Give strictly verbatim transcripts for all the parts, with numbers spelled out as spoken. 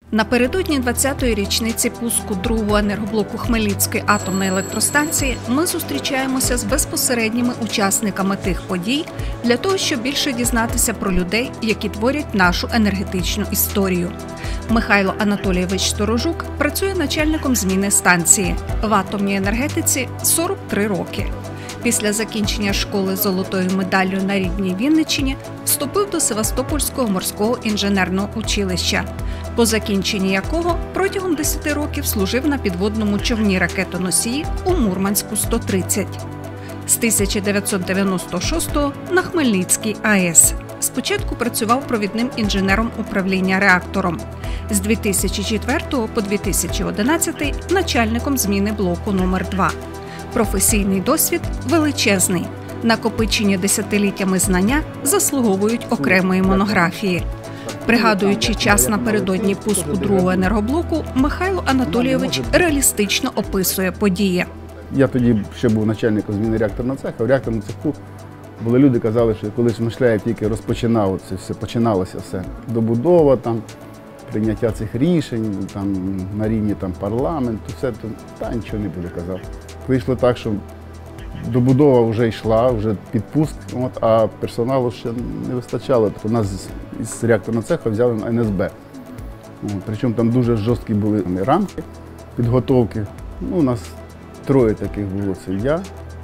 Напередодні двадцятої річниці пуску другого енергоблоку Хмельницької атомної електростанції ми зустрічаємося з безпосередніми учасниками тих подій для того, щоб більше дізнатися про людей, які творять нашу енергетичну історію. Михайло Анатолійович Сторожук працює начальником зміни станції. В атомній енергетиці сорок три роки. Після закінчення школи з золотою медаллю на рідній Вінниччині вступив до Севастопольського морського інженерного училища, по закінченні якого протягом десяти років служив на підводному човні ракетоносії у Мурманську сто тридцять. З тисяча дев'ятсот дев'яносто шостого на Хмельницькій АЕС. Спочатку працював провідним інженером управління реактором. З дві тисячі четвертого по дві тисячі одинадцятий – начальником зміни блоку номер два. Професійний досвід величезний. Накопичені десятиліттями знання заслуговують окремої монографії. Пригадуючи час напередодні пуску другого енергоблоку, Михайло Анатолійович реалістично описує події. Я тоді ще був начальником зміни реакторного цеха. В реакторному цеху були люди, казали, що коли Шмишляєв тільки розпочинав, це все, починалося все. Добудова, там, прийняття цих рішень там, на рівні там, парламенту, все, то, та нічого не буде, казав. Вийшло так, що добудова вже йшла, вже підпуск, от, а персоналу ще не вистачало. Тобто нас з реакторного цеху взяли на ен ес бе. От, причому там дуже жорсткі були рамки підготовки. Ну, у нас троє таких було. Це я,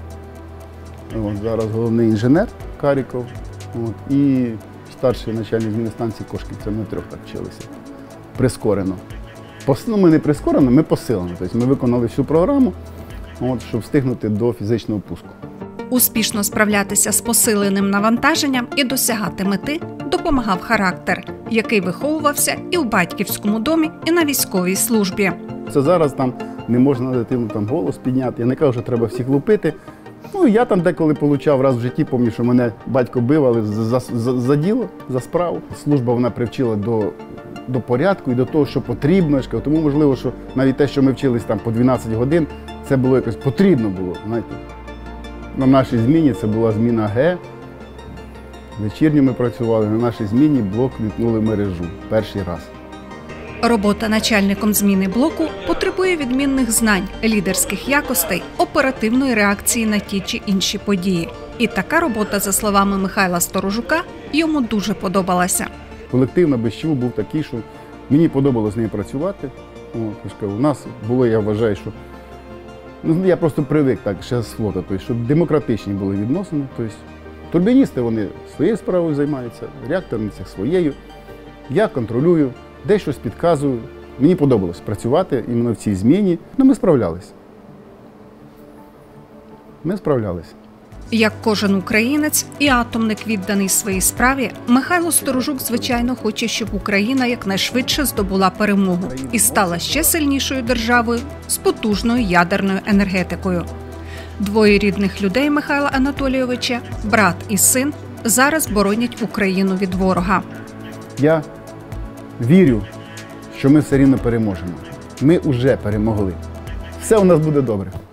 от, зараз головний інженер Каріков от, і старший начальник зміни станції Кошкін. Це ми трьох так вчилися. Прискорено. Пос, ну, ми не прискорено, ми посилено. Тобто ми виконали всю програму, от, щоб встигнути до фізичного пуску. Успішно справлятися з посиленим навантаженням і досягати мети допомагав характер, який виховувався і в батьківському домі, і на військовій службі. Це зараз там не можна на дитину там голос підняти. Я не кажу, що треба всіх лупити. Ну, я там деколи получав раз в житті, пам'ятаю, що мене батько бив, але за, за, за діло, за справу. Служба вона привчила до, до порядку і до того, що потрібно. Тому, можливо, що навіть те, що ми вчились там по дванадцять годин, це було якось потрібно було, знаєте. На нашій зміні це була зміна Г. Вечірньо ми працювали, на нашій зміні блок вімкнули мережу перший раз. Робота начальником зміни блоку потребує відмінних знань, лідерських якостей, оперативної реакції на ті чи інші події. І така робота, за словами Михайла Сторожука, йому дуже подобалася. Колектив на Бещу був такий, що мені подобалося з нею працювати. О, у нас було, я вважаю, що ну, я просто привик так ще з флоту, тобто, щоб демократичні були відносини. Тобто, турбіністи вони своєю справою займаються, реакторні цех своєю. Я контролюю, десь щось підказую. Мені подобалось працювати іменно в цій зміні. Ну, ми справлялися. Ми справлялися. Як кожен українець і атомник, відданий своїй справі, Михайло Сторожук, звичайно, хоче, щоб Україна якнайшвидше здобула перемогу і стала ще сильнішою державою з потужною ядерною енергетикою. Двоє рідних людей Михайла Анатолійовича, брат і син, зараз боронять Україну від ворога. Я вірю, що ми все рівно переможемо. Ми вже перемогли. Все у нас буде добре.